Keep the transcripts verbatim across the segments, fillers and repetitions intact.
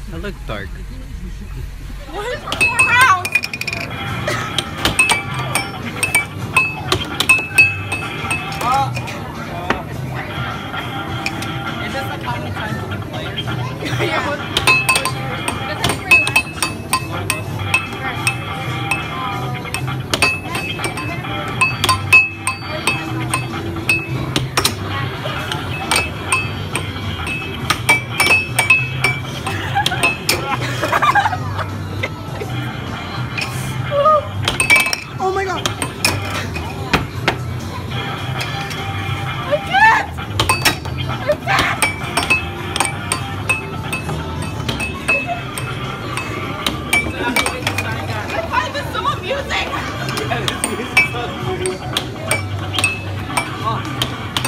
I look dark. What? Four rounds! Uh, is this like how many times you can play or something? Yeah. Oh my god! I can't! I can't! I find this so amusing! Yeah, this music is so cute. Oh.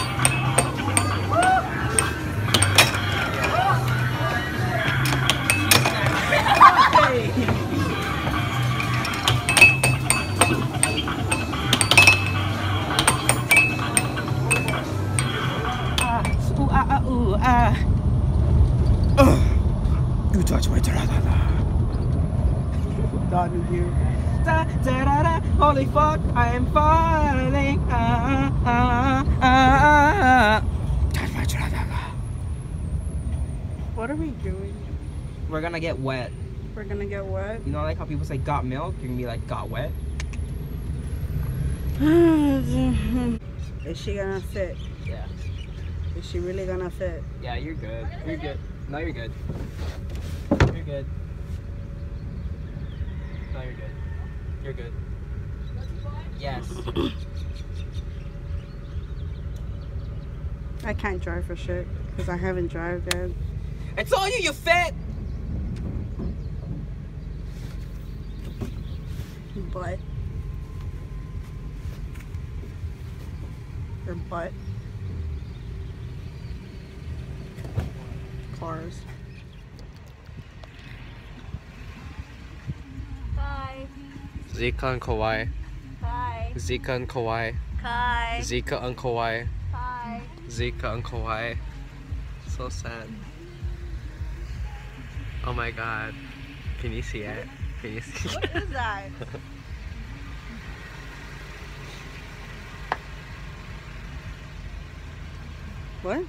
Ooh ah ah ooh ah. Ugh. You touch my tra-la-la. Not you. Da da da da. Holy fuck! I am falling. Ah ah ah ah. Touch my tra-la-la. What are we doing? We're gonna get wet. We're gonna get wet. You know, like how people say got milk? You're gonna be like got wet. Is she gonna fit? Yeah. Is she really gonna fit? Yeah, you're good. You're good. No, you're good. You're good. No, you're good. You're good. Yes. I can't drive for shit because I haven't driven yet. It's all you, you fit! Butt. Her butt. Cars. Bye. Zika and Kawhi. Bye. Zika and Kawhi. Bye. Zika and Kawhi. Bye. Zika and Kawhi. So sad. Oh my god. Can you see it? Can you see What is that? What?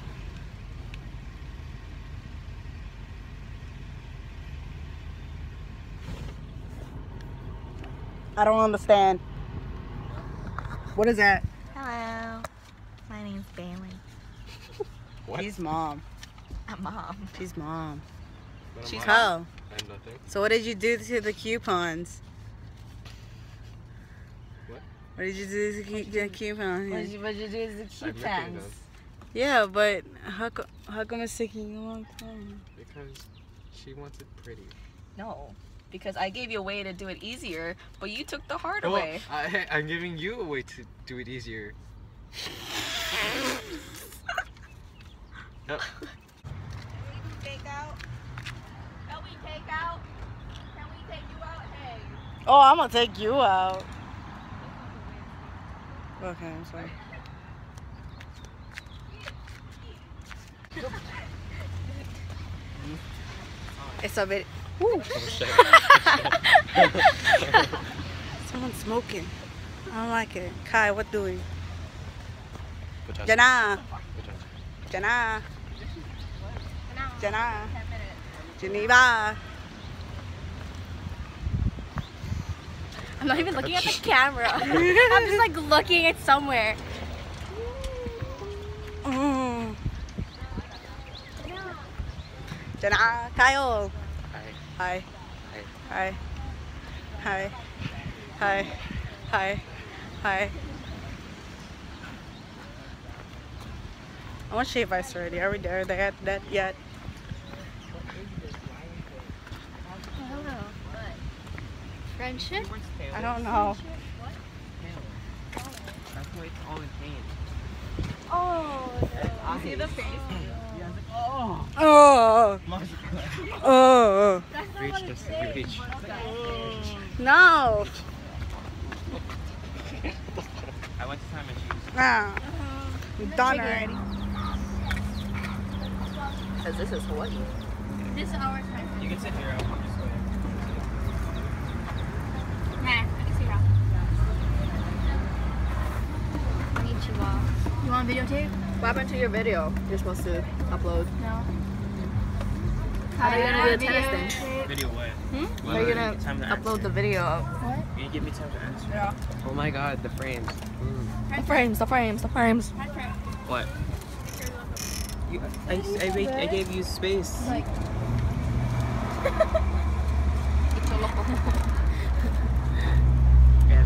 I don't understand. What is that? Hello. My name's Bailey. What? She's mom. I'm mom. She's mom. What am She's I? how? And nothing. So what did you do to the coupons? What? What did you do to the cu- the coupons? What did you, what did you do to the I'm cute licking pens? them. Yeah, but how, co- how come it's taking a long time? Because she wants it pretty. No, because I gave you a way to do it easier, but you took the hard Well, way. I, I'm giving you a way to do it easier. Yep. Take out? Can we take out? Can we take you out? Hey. Oh, I'm gonna take you out. Okay, I'm sorry. It's a bit. Woo. Oh shit. Someone's smoking. I don't like it. Kai, what doing? Potential. Jana. Potential. Jana. Jana. Geneva. I'm not even looking at the camera. I'm just like looking at somewhere. Mm. Jana. Kyle. Hi. Hi. Hi. Hi. Hi. Hi. Hi. I want to shave ice already. Are we there that that yet? I don't know. Friendship? I don't know. That's why it's all in pain. Oh, I see the face? Yeah, it's like, oh! Oh. Oh. Reach this. You reach. No. I went to time and shoes. Nah. I'm done already. Because this is Hawaii. This is our time. You can sit here. I'll just go ahead. Nah, I can see how. Konnichiwa. You want videotape? What happened to your video you're supposed to upload? No. How are you gonna do the Video tennis thing? tape. Video what? Hmm? How are you gonna Time to upload answer. the video? What? Can you give me time to answer? Yeah. Oh my god, the frames. Mm. The frames, the frames, the frames. Hi, friend. What? You, I, I, made, I gave you space. Like, Yes.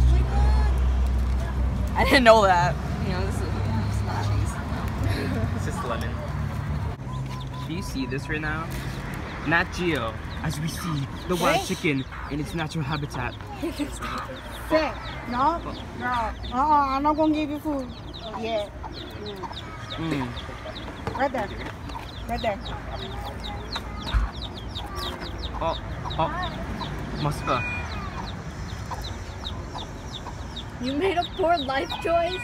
I didn't know that. You know, this is it's not cheese. It's just lemon. Do you see this right now? Nat Geo, as we see the wild chicken in its natural habitat. Say, no, no, uh-uh, I'm not gonna give you food. Yeah, Mm. right there, right there. Oh, oh, Muska. you made a poor life choice.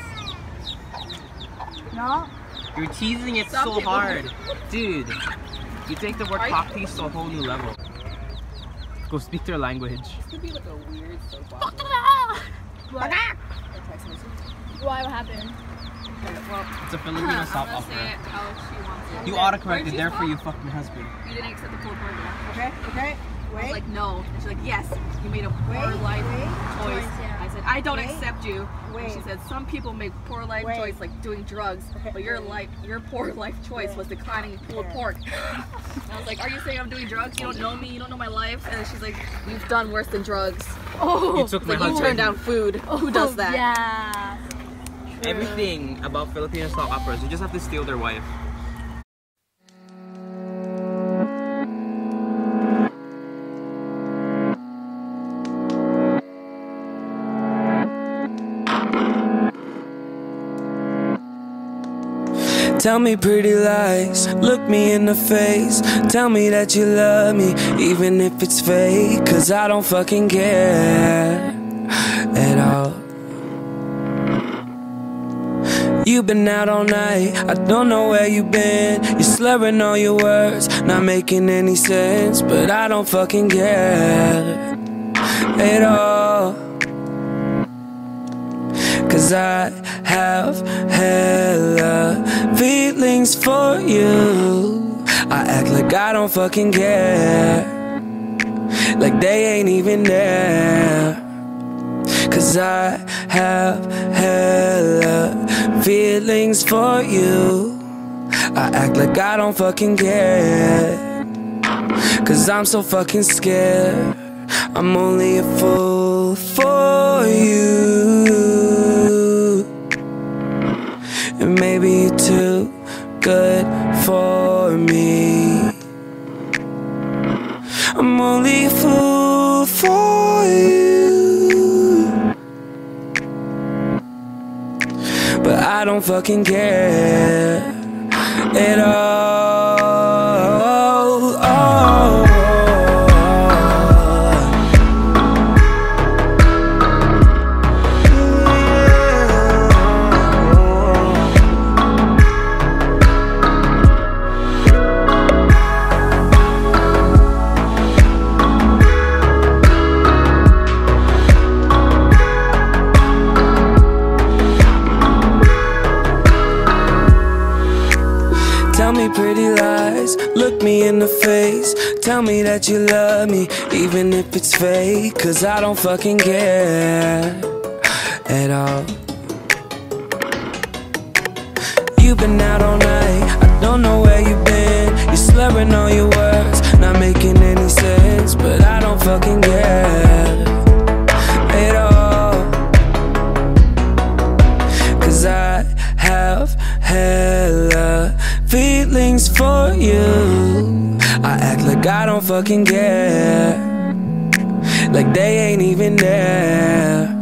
No, You're teasing it Some so people- hard. Dude, you take the word cock tease to a whole new level. Go speak their language. This could be like a weird soap opera. What? Why? What happened? Well, It's a Filipino I'm soap gonna say opera. it how she wants it. You autocorrected, therefore you fucked my husband. You didn't accept the pulled pork. okay, okay, I was wait, like, no. And she's like, yes, you made a poor Wait, life wait, choice. yeah. I said, I don't Wait, accept you. wait. And she said, some people make poor life Wait. choice like doing drugs, Okay, but your wait. life, your poor life choice Wait. was declining pulled Yeah. pork. And I was like, are you saying I'm doing drugs? You don't know me. You don't know my life. And she's like, you've done worse than drugs. Oh. You took my Like, you husband. turn down food. Who does that? Yeah. Everything about Filipino soap operas, you just have to steal their wife. Tell me pretty lies, look me in the face. Tell me that you love me, even if it's fake. Cause I don't fucking care at all. You've been out all night, I don't know where you've been. You're slurring all your words, not making any sense. But I don't fucking care at all. Cause I have hella feelings for you. I act like I don't fucking care, like they ain't even there. Cause I have hella feelings for you. I act like I don't fucking care, cause I'm so fucking scared. I'm only a fool for you, and maybe you're too good for me. I'm only a fool for you, but I don't fucking care at all. Oh. Tell me pretty lies, look me in the face. Tell me that you love me, even if it's fake. Cause I don't fucking care at all. You've been out all night, I don't know where you've been. You're slurring all your words, not making any sense. But I don't fucking care at all. Cause I have hella feelings for you. I act like I don't fucking care, like they ain't even there.